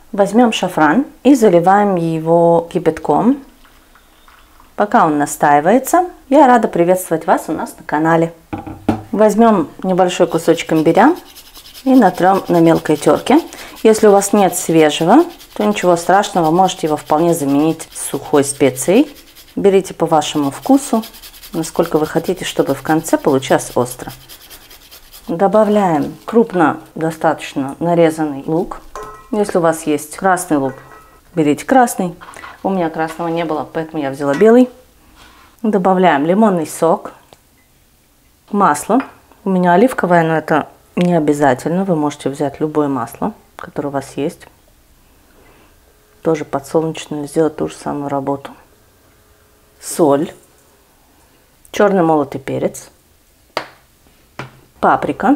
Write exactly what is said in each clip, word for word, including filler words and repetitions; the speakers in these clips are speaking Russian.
Возьмем шафран и заливаем его кипятком. Пока он настаивается, я рада приветствовать вас у нас на канале. Возьмем небольшой кусочек имбиря и натрем на мелкой терке. Если у вас нет свежего, то ничего страшного, можете его вполне заменить сухой специей. Берите по вашему вкусу, насколько вы хотите, чтобы в конце получалось остро. Добавляем крупно достаточно нарезанный лук. Если у вас есть красный лук, берите красный. У меня красного не было, поэтому я взяла белый. Добавляем лимонный сок, масло. У меня оливковое, но это не обязательно. Вы можете взять любое масло, которое у вас есть. Тоже подсолнечное, сделать ту же самую работу. Соль, черный молотый перец, паприка,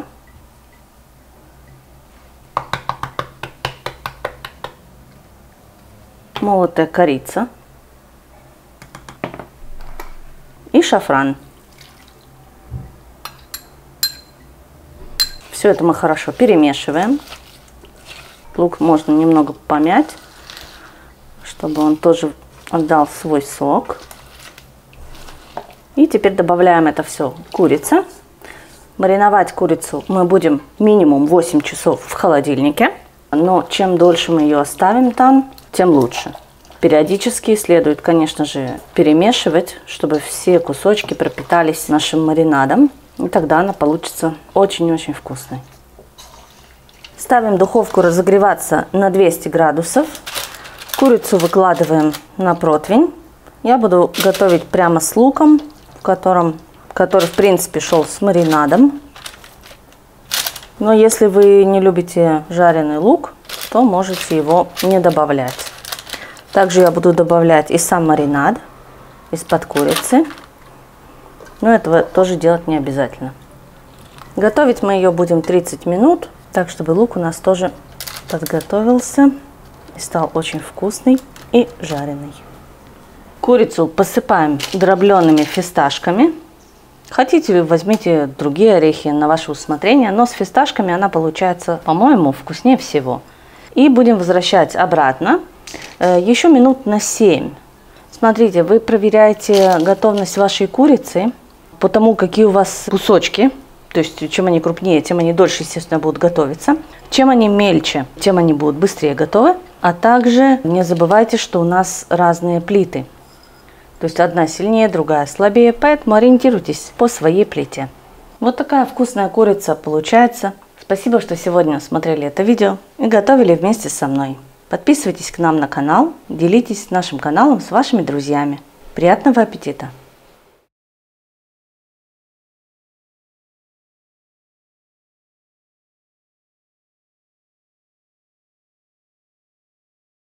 молотая корица и шафран. Все это мы хорошо перемешиваем. Лук можно немного помять, чтобы он тоже отдал свой сок. И теперь добавляем это все курице. Мариновать курицу мы будем минимум восемь часов в холодильнике. Но чем дольше мы ее оставим там, тем лучше. Периодически следует, конечно же, перемешивать, чтобы все кусочки пропитались нашим маринадом. И тогда она получится очень-очень вкусной. Ставим духовку разогреваться на двести градусов. Курицу выкладываем на противень. Я буду готовить прямо с луком, в котором, который в принципе шел с маринадом. Но если вы не любите жареный лук, то можете его не добавлять. Также я буду добавлять и сам маринад из-под курицы. Но этого тоже делать не обязательно. Готовить мы ее будем тридцать минут, так чтобы лук у нас тоже подготовился и стал очень вкусный и жареный. Курицу посыпаем дробленными фисташками. Хотите, возьмите другие орехи на ваше усмотрение, но с фисташками она получается, по-моему, вкуснее всего. И будем возвращать обратно еще минут на семь. Смотрите, вы проверяете готовность вашей курицы по тому, какие у вас кусочки. То есть, чем они крупнее, тем они дольше, естественно, будут готовиться. Чем они мельче, тем они будут быстрее готовы. А также не забывайте, что у нас разные плиты. То есть, одна сильнее, другая слабее, поэтому ориентируйтесь по своей плите. Вот такая вкусная курица получается. Спасибо, что сегодня смотрели это видео и готовили вместе со мной. Подписывайтесь к нам на канал, делитесь нашим каналом с вашими друзьями. Приятного аппетита!